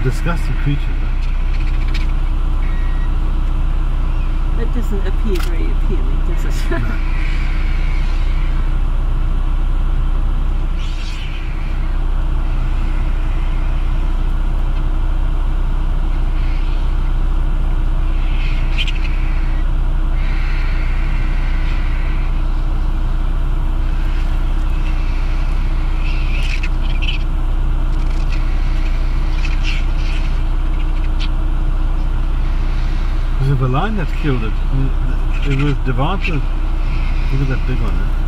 disgusting creature, right? It doesn't appear very appealing, does it? No. There's a lion that's killed it. It was the Vultures. Look at that big one, eh?